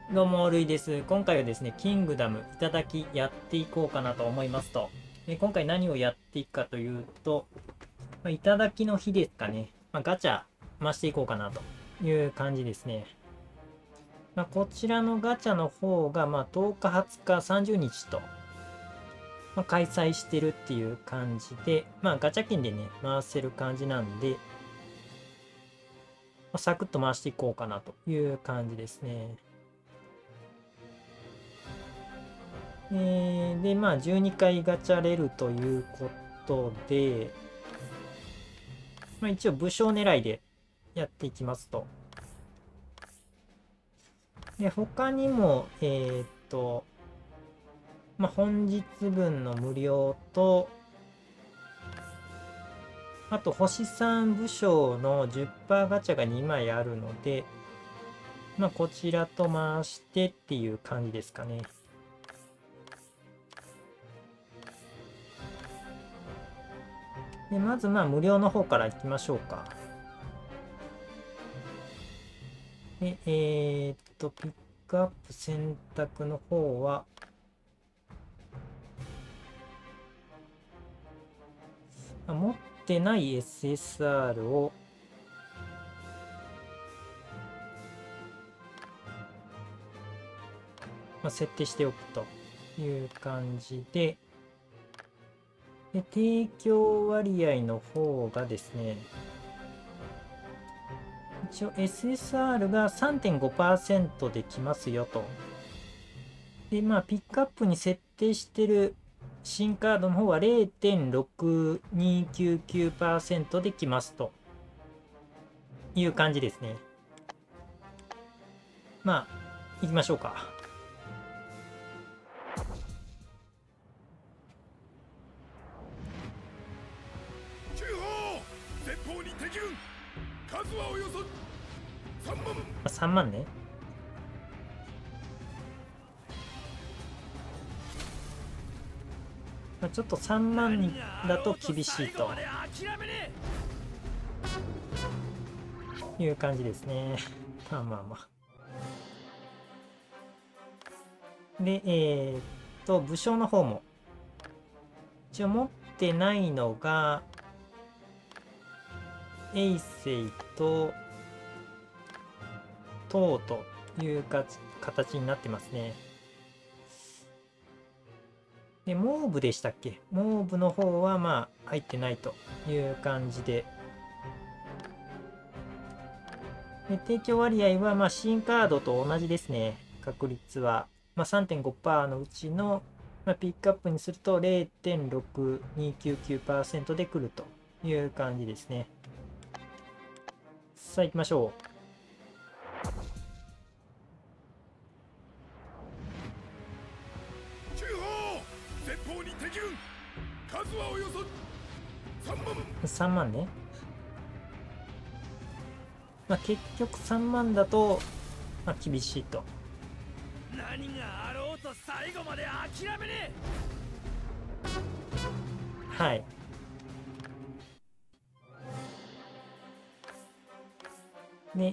どうも、ルイです。今回はですね、キングダムいただきやっていこうかなと思いますと。今回何をやっていくかというと、いただきの日ですかね。ガチャ回していこうかなという感じですね。こちらのガチャの方が、10日、20日、30日と、開催してるっていう感じで、ガチャ券でね、回せる感じなんで、サクッと回していこうかなという感じですね。で、12回ガチャれるということで、一応武将狙いでやっていきますと。で、他にも、本日分の無料と、あと、星3武将の 10% ガチャが2枚あるので、こちらと回してっていう感じですかね。で、まず無料の方からいきましょうか。で、ピックアップ選択の方は、持ってない SSR を、設定しておくという感じで、提供割合の方がですね、一応 SSR が 3.5% できますよと。で、ピックアップに設定してる新カードの方は 0.6299% できますという感じですね。行きましょうか。 前方に敵軍、数はおよそ3万。 3万ね。ちょっと3万だと厳しいという感じですね。で、武将の方も一応持ってないのがエイセイとトウという形になってますね。で、モーブでしたっけ？モーブの方は入ってないという感じで。で、提供割合は新カードと同じですね。確率は。3.5% のうちの、ピックアップにすると 0.6299% で来るという感じですね。さあ行きましょう。 前方に敵軍、数はおよそ3万。 3万ね。結局3万だと、厳しいと。 何があろうと最後まで諦めねえ。はい。で、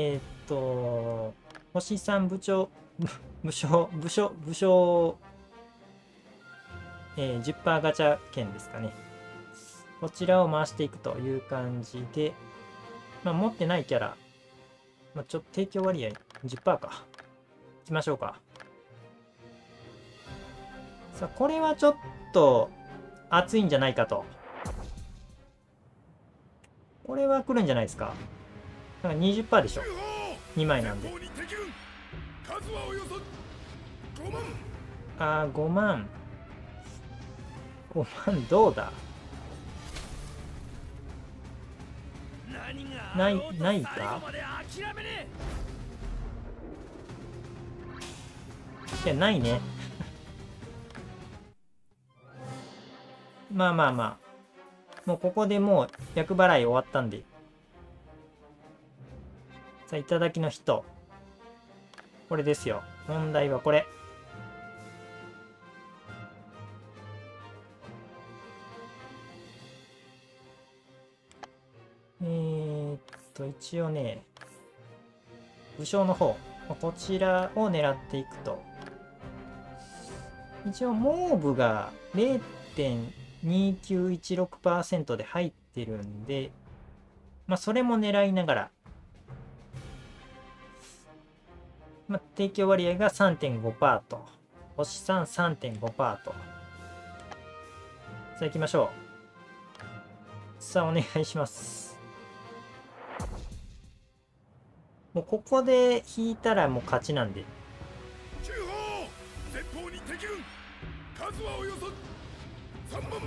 星3部長、武将、10% ガチャ券ですかね。こちらを回していくという感じで、持ってないキャラ、ちょっと提供割合 10% か。いきましょうか。さあ、これはちょっと熱いんじゃないかと。これは来るんじゃないですか。なんか 20% でしょ。2枚なんで。5万。5万どうだ？ないか？いや、ないね。もうここでもう厄払い終わったんで。さあ、いただきの人。これですよ。問題はこれ。一応ね、武将の方。 こちらを狙っていくと。一応モーブが 0.2916% で入ってるんで、それも狙いながら、提供割合が 3.5% と、星3 3.5% と。さあ行きましょう。さあお願いします。もうここで引いたらもう勝ちなんで。 急報、前方に敵軍、数はおよそ3万。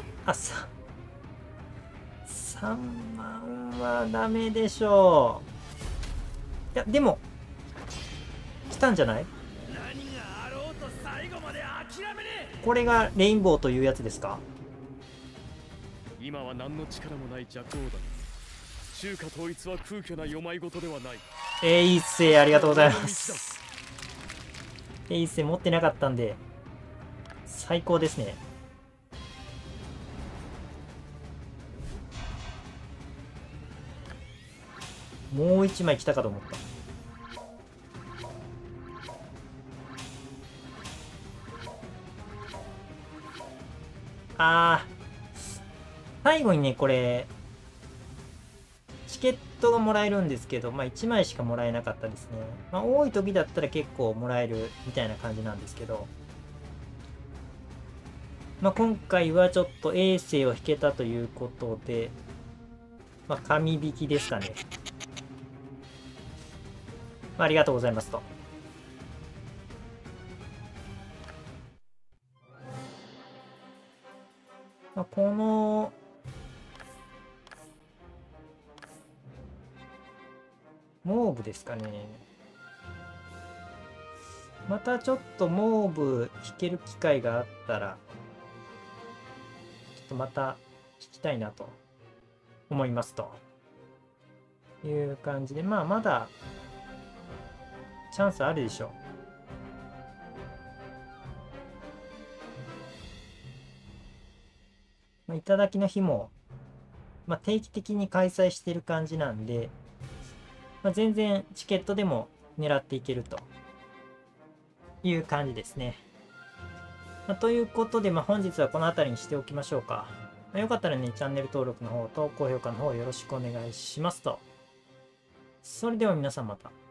3万はダメでしょう。いやでも来たんじゃない？ 何があろうと最後まで諦めねえ。 これがレインボーというやつですか？ 今は何の力もない弱王だ。中華統一は空虚な世まい事ではない。 いいっす。ありがとうございます。いいっす。持ってなかったんで最高ですね。もう一枚来たかと思った。最後にね、これチケットがもらえるんですけど、1枚しかもらえなかったですね。多い時だったら結構もらえるみたいな感じなんですけど、今回はちょっと衛星を引けたということで、神引きですかね。ありがとうございますと。このモーブですかね。またちょっとモーブ引ける機会があったら、ちょっとまた引きたいなと思いますという感じで、まだチャンスあるでしょう。頂きの日も、定期的に開催してる感じなんで、全然チケットでも狙っていけるという感じですね。ということで、本日はこの辺りにしておきましょうか。よかったらね、チャンネル登録の方と高評価の方よろしくお願いしますと。それでは皆さんまた。